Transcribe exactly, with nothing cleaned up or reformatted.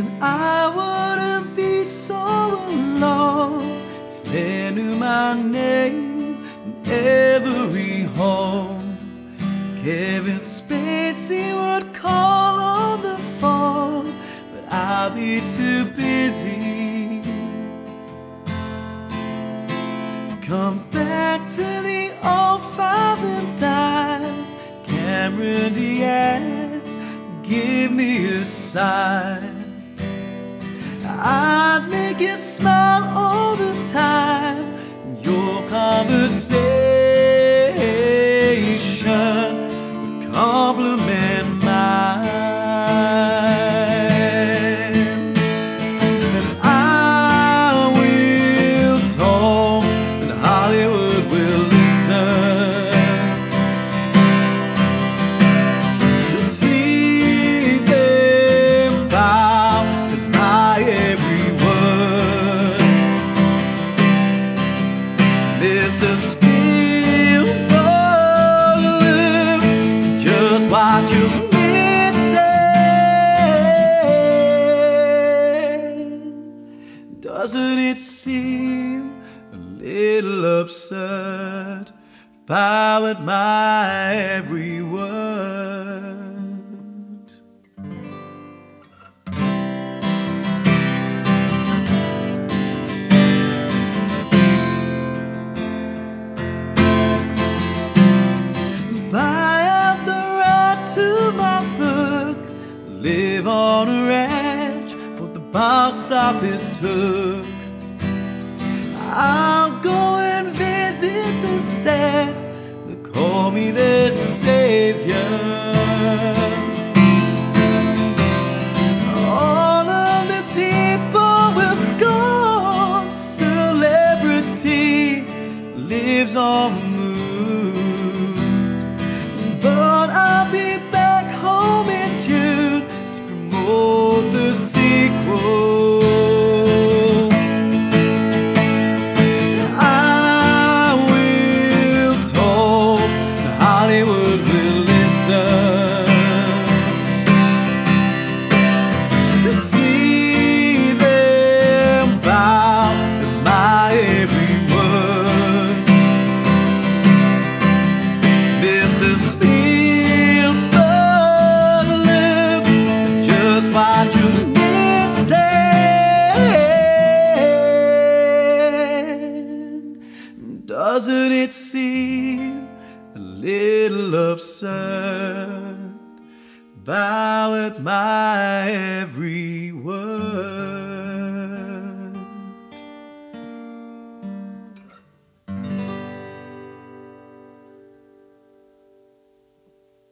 then I wouldn't be so alone if they knew my name in every home. Kevin Spacey would call on the phone, but I'll be too busy. Come back to the old five and dime. Cameron Diaz, give me a sign. I'd make you smile all the time. Your conversation would compliment mine. And I will talk, and Hollywood will listen. See them bow to my every word. Mister Spielberg, just what you're missing. Doesn't it seem a little absurd? Bow at my every word. Buy out the right to my book. Live on a ranch for the box office took. I'll go and visit the set. They call me their savior. All of the people will scorn. Celebrity lives on the moon. But I'll be back home in June to promote the sequel. Hollywood will listen. See them bow at my every word. Mister Spielberg, look just what you're missing. Doesn't it seem a little absurd? Bow at my every word.